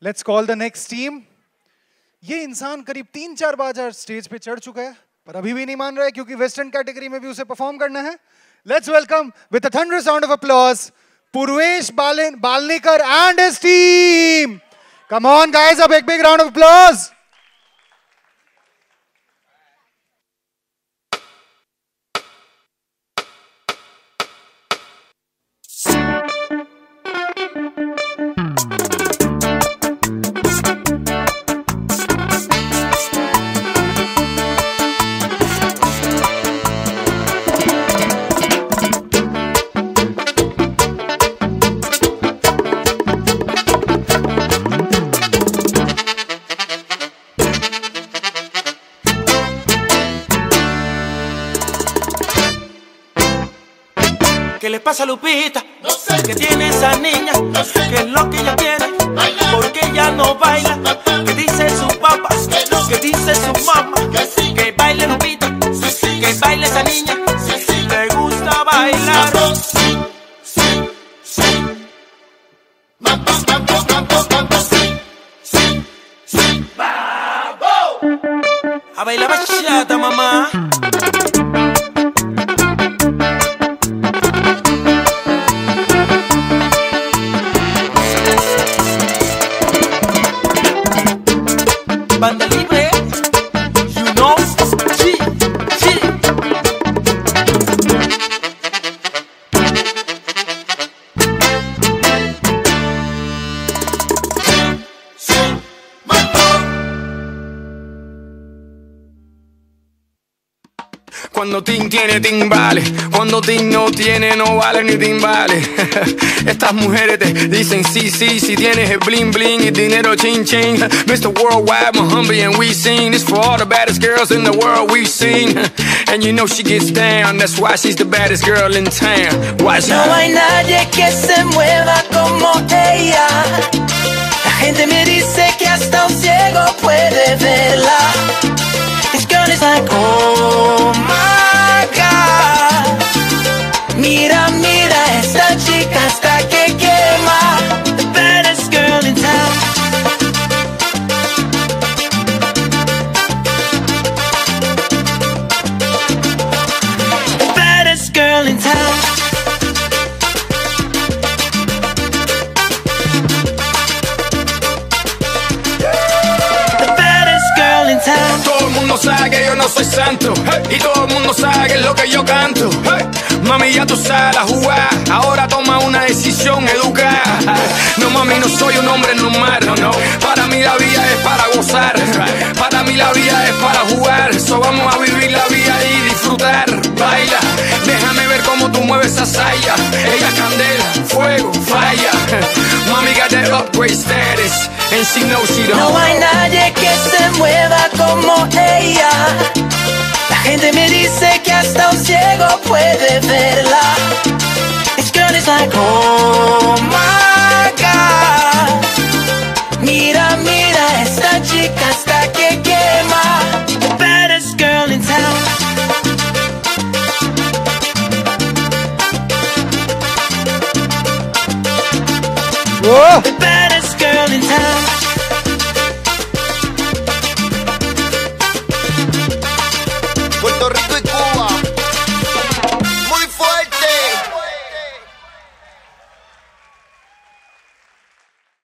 Let's call the next team. ये इंसान करीब 3-4 बार स्टेज पे चढ़ चुका है, पर अभी भी नहीं मान रहा है क्योंकि वेस्टर्न कैटेगरी में भी उसे परफॉर्म करना है. Let's welcome with a thunderous round of applause, Purvesh Balnikar and his team. Come on, guys, a big round of applause. ¿Qué le pasa a Lupita? No sé. ¿Qué tiene esa niña? No sé. ¿Qué es lo que ella tiene? ¿Por qué ella no baila? ¿Qué dice su papá? No. ¿Qué dice su mamá? Sí. Que baile Lupita, sí. Que baile esa niña, sí. Le gusta bailar. Sí, sí, sí. Mambo, mambo, mambo, mambo, sí, sí, sí. ¡Vamos! A bailar bachata, mamá. Banda libre, you know, sí, sí. Sí, cuando Tim tiene timbales, cuando Tim no tiene, no vale ni timbales. Estas mujeres te dicen sí, sí, si tienes el bling bling y dinero ching ching. Mr. Worldwide, Muhammad, and we sing this for all the baddest girls in the world we've seen. And you know she gets down, that's why she's the baddest girl in town. Watch out. No hay nadie que se mueva como ella. La gente me dice que hasta un ciego puede verla. This girl is like, oh my God. Mira, mira, esta chica hasta que quema. The baddest girl in town. The baddest girl in town. The baddest girl in town. Todo el mundo sabe que yo no soy santo, hey. Y todo el mundo sabe que es lo que yo canto, hey. Mami, ya tú sabes la jugada, ahora toma una decisión educada. No, mami, no soy un hombre normal, no. Para mí la vida es para gozar, para mí la vida es para jugar. So vamos a vivir la vida y disfrutar. Baila, déjame ver cómo tú mueves esa saya. Ella es candela, fuego, falla. Mami got that upgrade status, and she knows she don't. No hay nadie que se mueva como ella. La gente me dice que hasta un ciego puede verla.